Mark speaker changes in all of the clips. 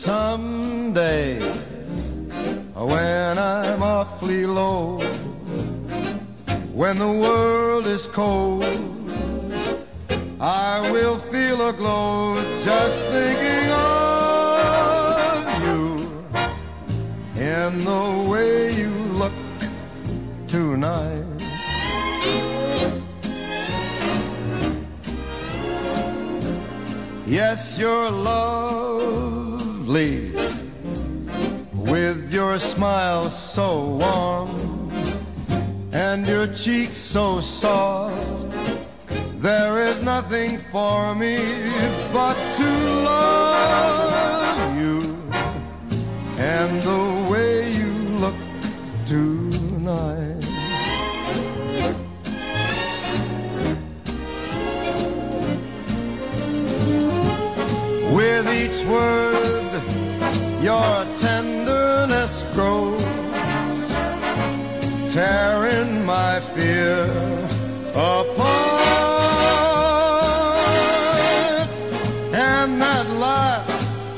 Speaker 1: Someday, when I'm awfully low, when the world is cold, I will feel a glow just thinking of you in the way you look tonight. Yes, you're lovely, with your smile so warm and your cheeks so soft. There is nothing for me but to love you and the way you look tonight. With each word, your tenderness grows, tearing my fear apart. And that laugh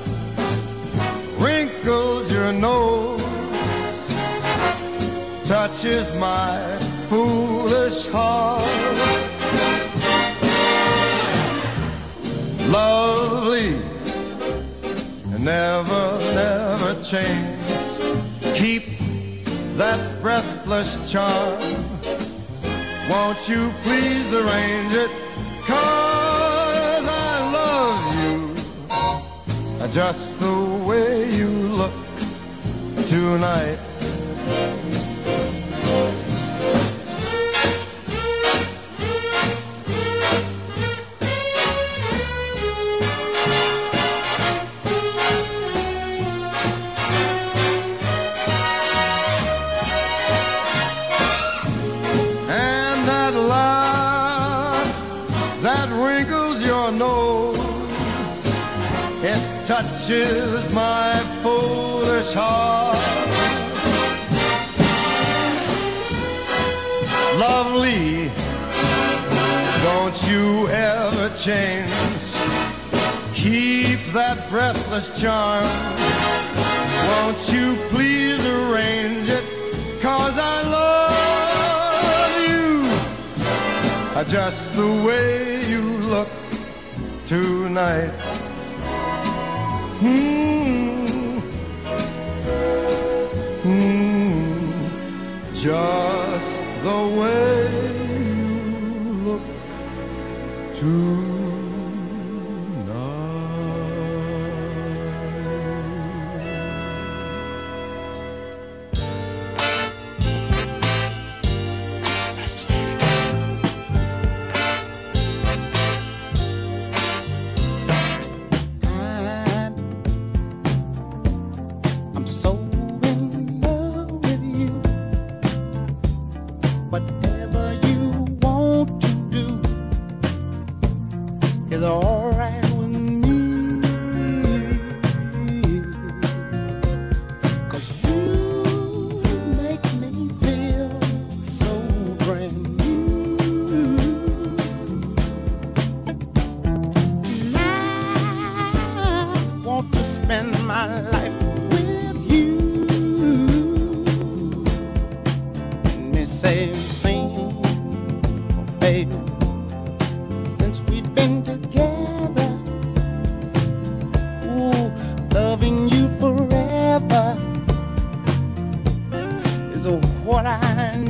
Speaker 1: wrinkles your nose, touches my foolish heart. Lovely, never, never change. Keep that breathless charm. Won't you please arrange it? 'Cause I love you just the way you look tonight. That wrinkles your nose, it touches my foolish heart. Lovely, don't you ever change. Keep that breathless charm. Won't you please arrange it? 'Cause I love you just the way you look tonight. Just the way you look tonight.
Speaker 2: So in love with you. Whatever you want to do is all right with me. 'Cause you make me feel so brand new. And I want to spend my life sing, baby, since we've been together. Ooh, loving you forever is what I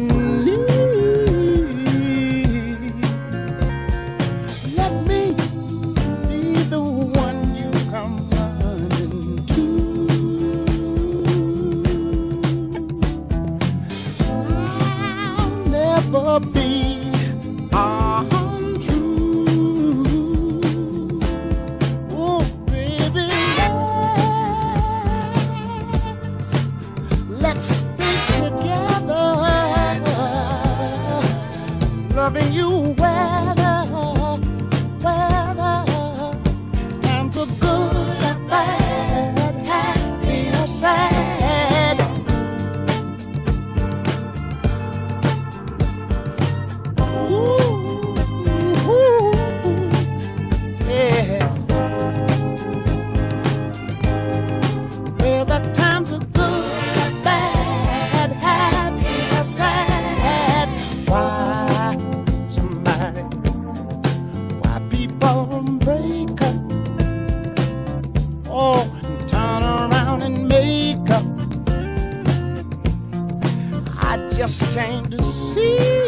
Speaker 2: need. Let me be the one you come running to. just came to see